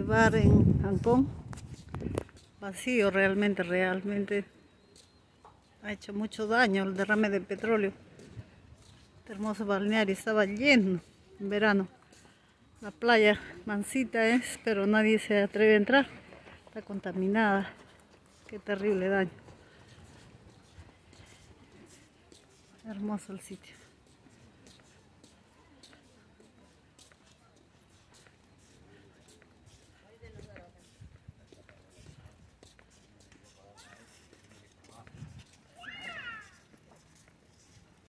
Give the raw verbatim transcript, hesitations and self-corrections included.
bar en Ancón, vacío realmente, realmente ha hecho mucho daño el derrame de petróleo. Este hermoso balneario estaba lleno en verano. La playa mansita es, pero nadie se atreve a entrar, está contaminada. Qué terrible daño. Hermoso el sitio.